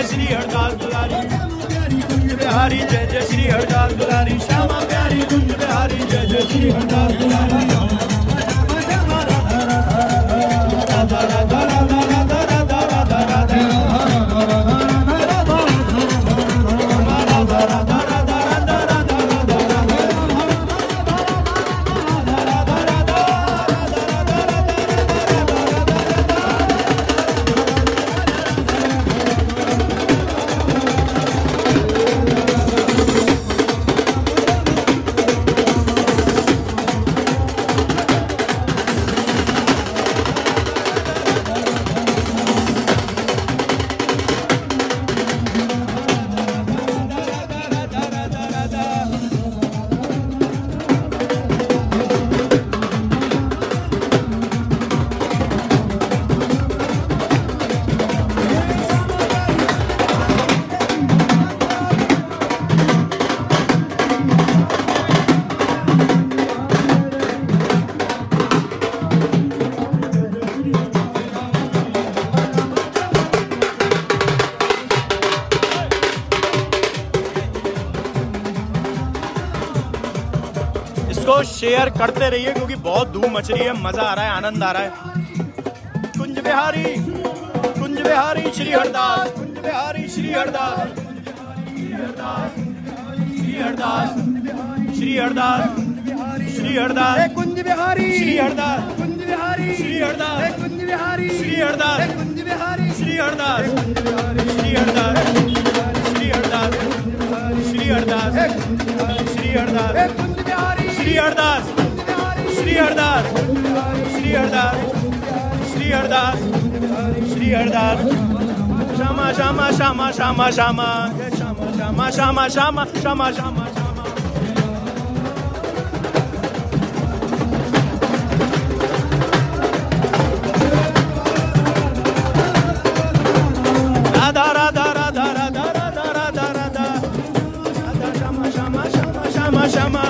श्री हरदास दुलारी कुंज बिहारी जय जय श्री हरदास दुलारी श्यामा प्यारी कुंज बिहारी जय जय श्री हरदास दुलारी राधा राधा राधा राधा राधा राधा राधा शेयर करते रहिए क्योंकि बहुत धूम मच रही है, मजा आ रहा है, आनंद आ रहा है। कुंज बिहारी श्री हरदास कुंज बिहारी श्री हरदास श्री हरदास श्री हरदास श्री हरदास कुंज बिहारी श्री हरदास कुंज बिहारी श्री हरदास कुंज बिहारी श्री हरदास कुंज बिहारी श्री हरदास श्री हरदास श्री हरदास श्री हरदास श्री हरदास कुंज बिहारी श्री हरदास श्री हरदास श्री हरदास श्री हरदास श्री हरदास श्यामा श्यामा श्यामा श्यामा श्यामा श्यामा श्यामा श्यामा श्यामा श्यामा राधा राधा राधा राधा राधा राधा राधा श्यामा श्यामा श्यामा श्यामा श्यामा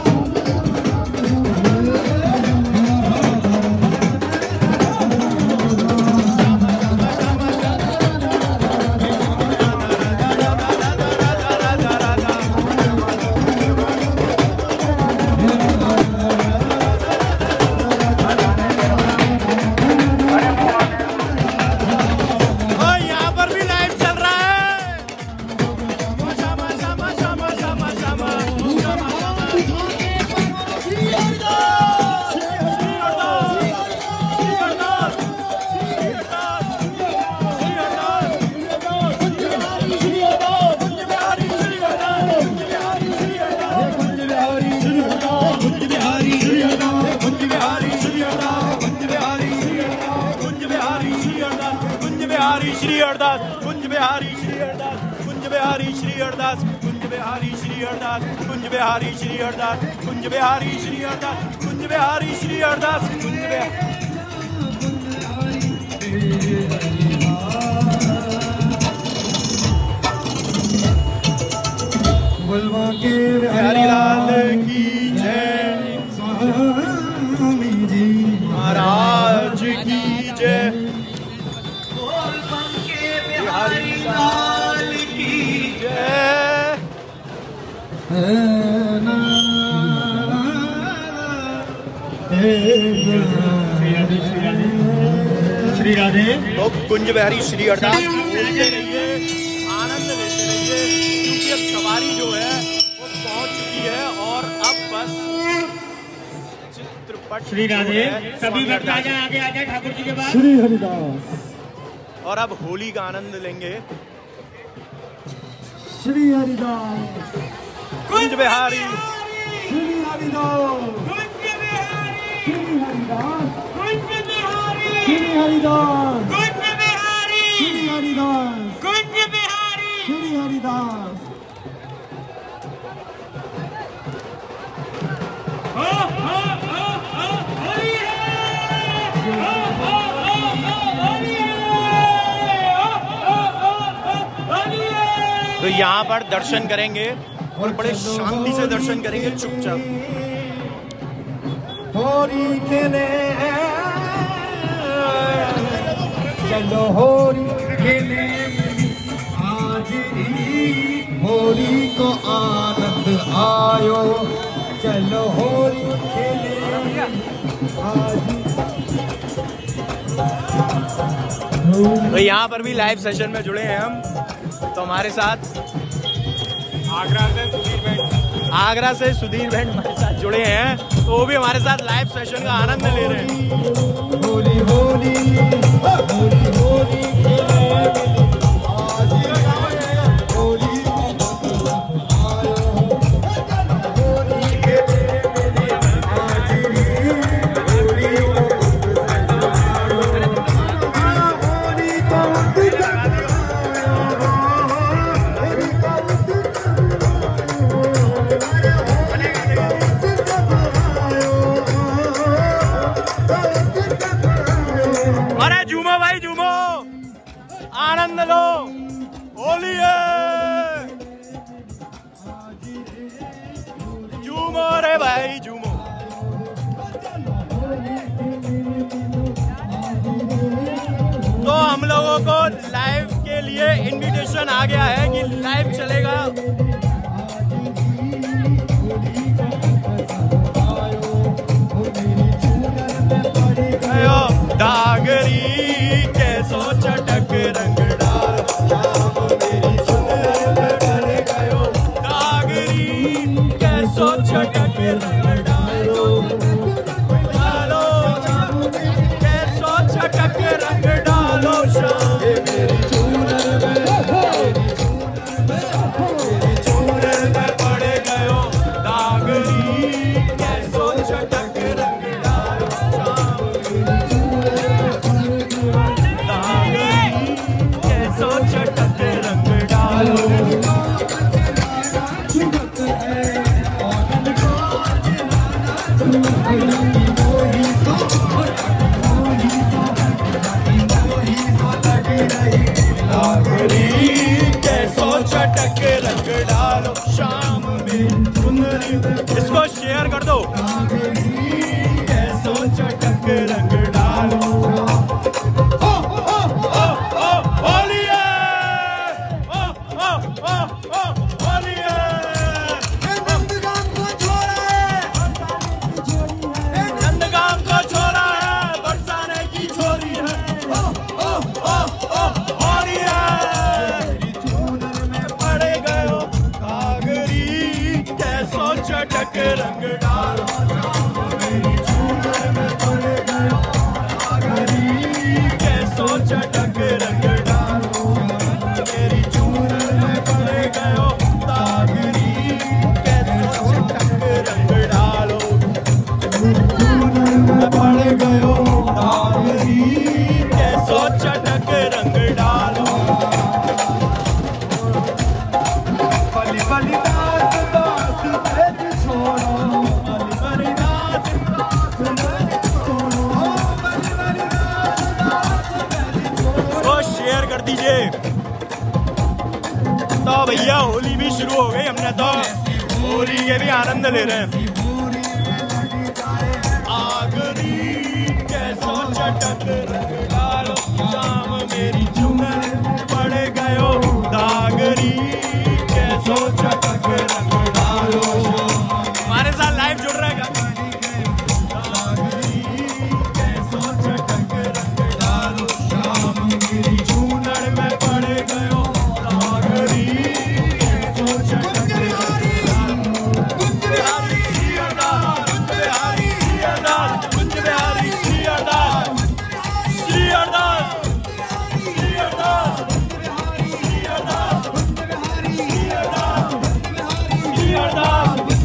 श्री हरदास कुंज बिहारी श्री हरदास कुंज बिहारी श्री हरदास कुंज बिहारी श्री हरदास कुंज बिहारी श्री हरदास कुंज बिहारी श्री हरदास कुंज बिहारी श्री हरदास कुंज बिहारी लाल की जय स्वामी जी महाराज की जय बिहारी लाल की जय श्री राधे। तो कुंज बिहारी श्री हरदास बोलते रहिए, आनंद लेते रहिए क्योंकि अब सवारी जो है वो पहुंच चुकी है और अब बस चित्रपट श्री राधे सभी भक्त आगे आगे ठाकुर जी के पास श्री हरिदास और अब होली का आनंद लेंगे। श्री हरिदास कुंज बिहारी श्री हरिदास श्री हरिदास श्री हरिदास कुंज बिहारी श्री हरिदास कुंज बिहारी श्री हरिदास तो यहाँ पर दर्शन करेंगे और बड़े शांति से दर्शन करेंगे, चुपचाप। होरी खेले चलो होरी खेले आयो चलो होली खेले तो यहाँ पर भी लाइव सेशन में जुड़े हैं हम। तो हमारे साथ आगरा से सुधीर बैंड हमारे साथ जुड़े हैं, तो वो भी हमारे साथ लाइव सेशन का आनंद ले रहे हैं। होली होली होली होली आनंद लो, होली है, झूमो रे भाई झूमो। तो हम लोगों को लाइव के लिए इनविटेशन आ गया है कि लाइव चलेगा। डागरी कैसो चटक रंग डाल मेरी गयो, डागरी कैसो चटक रंग डालो, कैसो चटक रंग डालो शाम मेरी चूनर में पड़ गयो, डागरी कैसो चटक रंग डालो चटक रंग डालो। कैसो चटक रंग डालो शाम में सुंदरी। इसको शेयर कर दो। कैसो चटक रंग डालो, चटक रंग डालो मेरी चूनर में पड़ गयो, कैसो चटक रंग डालो मेरी चूनर में पड़ गयो, दागरी कैसो चटक रंग डालो चूनर में पड़ गयो, दागरी कैसो चटक रंग डालो। बलि बलि दास दास तो शेयर कर दीजिए। तो भैया होली भी शुरू हो गई, हमने तो होली के भी आनंद ले रहे हैं। आगरी कैसो चटक रंग डालो शाम मेरी चूनर पड़ गयो, दागरी कैसो चटक रंग डालो। हमारे साथ लाइव जुड़ रहा है क्या? कैसो चटक रंग डालो शाम मेरी चूनर में पड़ गयो, दागरी कैसो चटक रंग डालो। कुंज बिहारी श्री अरदास, कुंज बिहारी श्री अरदास, कुंज बिहारी श्री अरदास, श्री अरदास, श्री अरदास, श्री अरदास, श्री अरदास, श्री अरदास।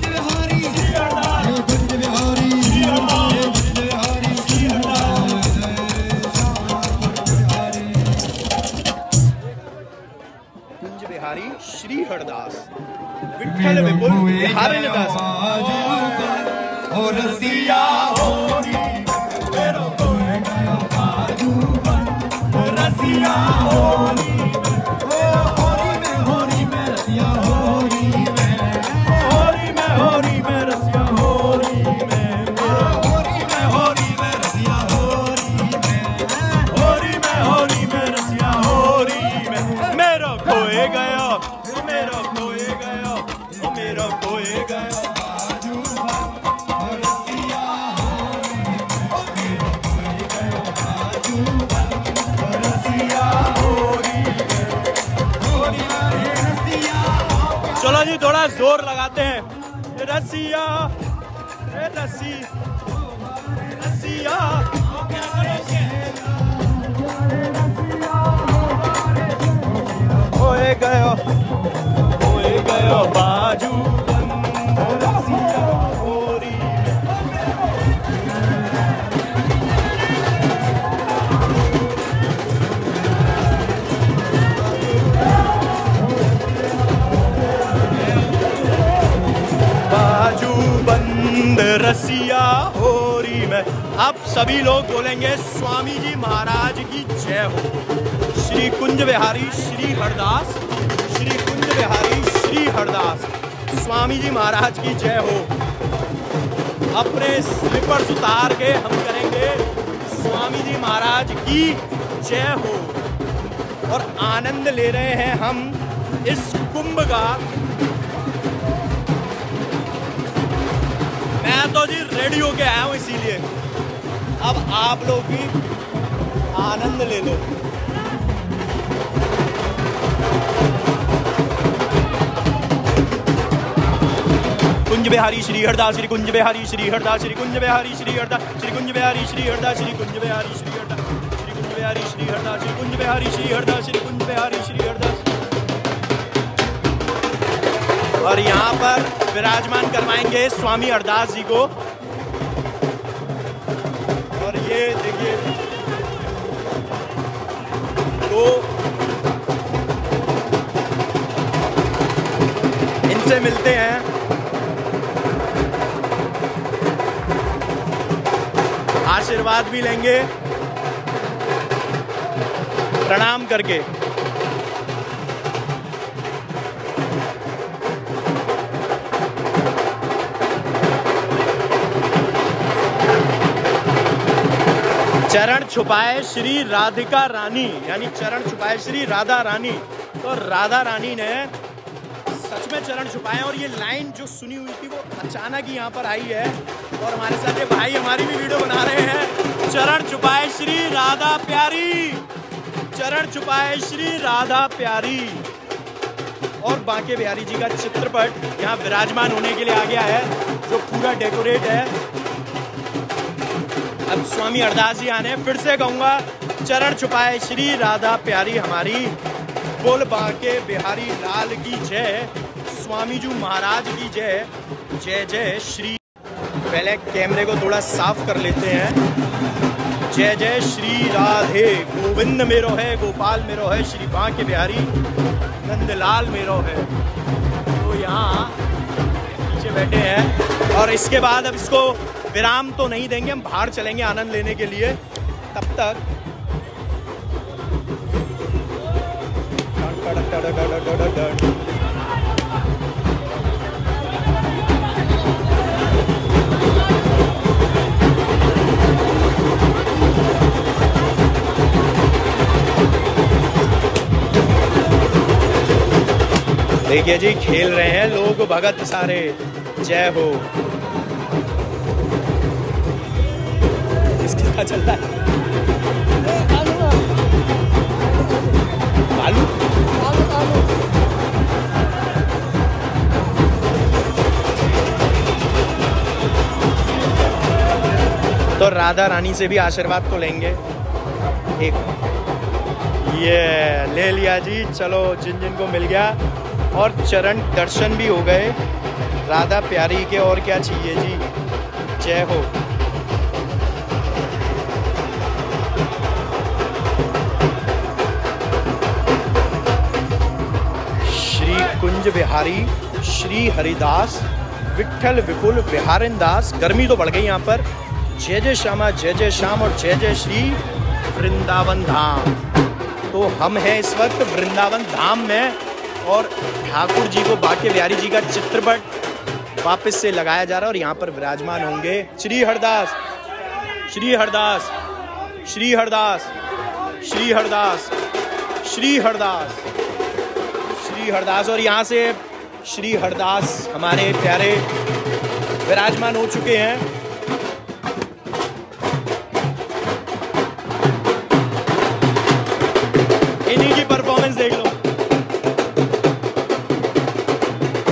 श्री हरदास विठ्ठल विपुल बिहारी दास ओ रसिया होरी मेरो कोई गयो बाजू बन रसिया होरी ओ होरी में रसिया होरी में होरी में रसिया होरी में होरी में रसिया होरी में होरी में रसिया होरी में मेरो खोए गयो, मेरो खोए गयो, मेरो खोए चलो जी थोड़ा जोर लगाते हैं। रसिया रसी रसिया होए गयो बाजू रसिया होरी बाजू बंद रसिया होरी में। अब सभी लोग बोलेंगे स्वामी जी महाराज की जय हो। श्री कुंज बिहारी श्री हरदास, श्री कुंज बिहारी श्री हरदास, स्वामी जी महाराज की जय हो। अपने स्लीपर्स उतार के हम करेंगे स्वामी जी महाराज की जय हो। और आनंद ले रहे हैं हम इस कुंभ का। मैं तो जी रेडी होके आया हूं, इसीलिए अब आप लोग भी आनंद ले लो। कुंज बिहारी श्री हरदास, श्री कुंज बिहारी श्री हरदास, श्री कुंज बिहारी श्री हरदास, श्री कुंज बिहारी श्री हरदास, श्री कुंज बिहारी श्री हरदास, श्री कुंज बिहारी श्री हरदास, श्री कुंज बिहारी श्री हरदास, श्री कुंज बिहारी श्री हरदास। और यहाँ पर विराजमान करवाएंगे स्वामी हरदास जी को। और ये देखिए तो इनसे मिलते हैं। आशीर्वाद भी लेंगे प्रणाम करके। चरण छुपाए श्री राधिका रानी, यानी चरण छुपाए श्री राधा रानी। तो राधा रानी ने सच में चरण छुपाए। और ये लाइन जो सुनी हुई थी वो अचानक ही यहाँ पर आई है। और हमारे साथ ये भाई हमारी भी वीडियो बना रहे हैं। चरण छुपाए श्री राधा प्यारी, चरण छुपाए श्री राधा प्यारी। और बांके बिहारी जी का चित्रपट यहाँ विराजमान होने के लिए आ गया है, जो पूरा डेकोरेट है। अब स्वामी हरदास जी आने, फिर से कहूँगा चरण छुपाए श्री राधा प्यारी हमारी। बोल बांके बिहारी लाल की जय, स्वामी जी महाराज की जय। जय जय श्री। पहले कैमरे को थोड़ा साफ कर लेते हैं। जय जय श्री राधे गोविंद मेरो है, गोपाल मेरो है, श्री बांके बिहारी नंदलाल मेरो है। तो यहाँ पीछे बैठे हैं। और इसके बाद अब इसको विराम तो नहीं देंगे, हम बाहर चलेंगे आनंद लेने के लिए। तब तक देखिए जी खेल रहे हैं लोग भगत सारे। जय हो। किसका चल रहा है? बालू तो राधा रानी से भी आशीर्वाद तो लेंगे। एक ये ले लिया जी। चलो जिन जिन को मिल गया और चरण दर्शन भी हो गए राधा प्यारी के, और क्या चाहिए जी। जय हो। श्री कुंज बिहारी श्री हरिदास विठल विपुल बिहारिन दास। गर्मी तो बढ़ गई यहाँ पर। जय जय श्यामा, जय जय श्याम और जय जय श्री वृंदावन धाम। तो हम हैं इस वक्त वृंदावन धाम में और ठाकुर जी को बांके बिहारी जी का चित्रपट वापस से लगाया जा रहा है और यहाँ पर विराजमान होंगे श्री हरदास, श्री हरदास, श्री हरदास, श्री हरदास, श्री हरदास, श्री हरदास। और यहाँ से श्री हरदास हमारे प्यारे विराजमान हो चुके हैं। इन्हीं की परफॉर्मेंस देख लो।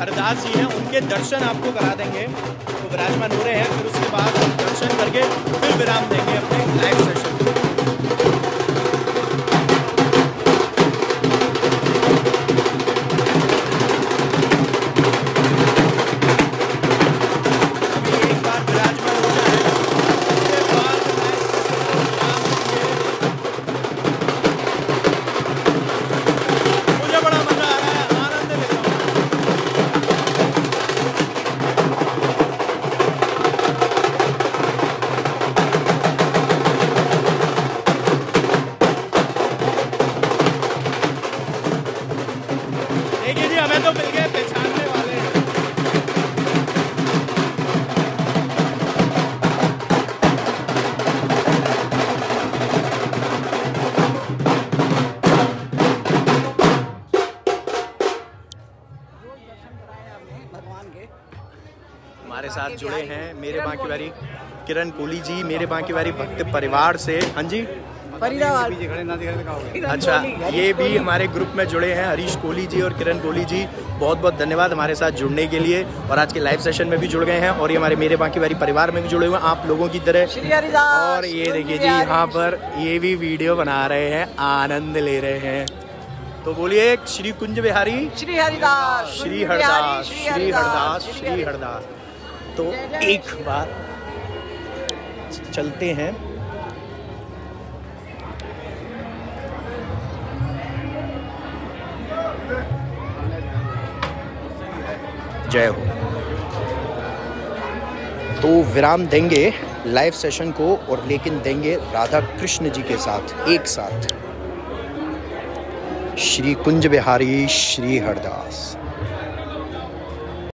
हरदास जी हैं, उनके दर्शन आपको करा देंगे। तो विराजमान हो रहे हैं, फिर उसके बाद हम दर्शन करके फिर विराम देंगे अपने लाइव सेशन को। हमें तो मिल गए पहचानने वाले। हमारे साथ जुड़े हैं मेरे बांकीवारी किरण कोहली जी, मेरे बांकीवारी भक्त परिवार से। हाँ जी, अच्छा, ये भी हमारे ग्रुप में जुड़े हैं, हरीश कोहली जी और किरण कोहली जी। बहुत बहुत धन्यवाद हमारे साथ जुड़ने के लिए, और आज के लाइव सेशन में भी जुड़ गए हैं, और ये हमारे मेरे बांकीवारी परिवार में भी जुड़े हुए हैं आप लोगों की तरह। और ये देखिए जी, यहाँ पर ये भी वीडियो बना रहे हैं, आनंद ले रहे हैं। तो बोलिए श्री कुंज बिहारी, श्री हरदास, श्री हरदास, श्री हरदास, श्री हरदास। तो एक बार चलते हैं। जय हो। तो विराम देंगे लाइव सेशन को, और लेकिन देंगे राधा कृष्ण जी के साथ एक साथ। श्री कुंज बिहारी, श्री हरदास।